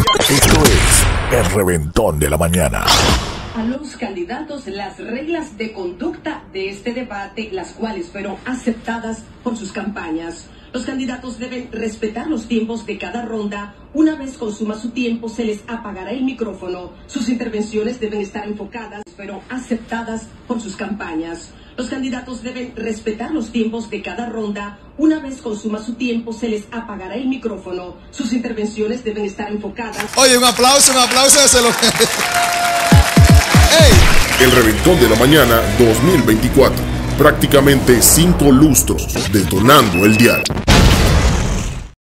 Esto es el Reventón de la Mañana. A los candidatos las reglas de conducta de este debate, las cuales fueron aceptadas por sus campañas. Los candidatos deben respetar los tiempos de cada ronda. Una vez consuma su tiempo, se les apagará el micrófono. Sus intervenciones deben estar enfocadas, fueron aceptadas por sus campañas. Los candidatos deben respetar los tiempos de cada ronda. Una vez consuma su tiempo, se les apagará el micrófono. Sus intervenciones deben estar enfocadas. Oye, un aplauso, se lo... ¡Ey! El Reventón de la Mañana 2024. Prácticamente 5 lustros, detonando el diario.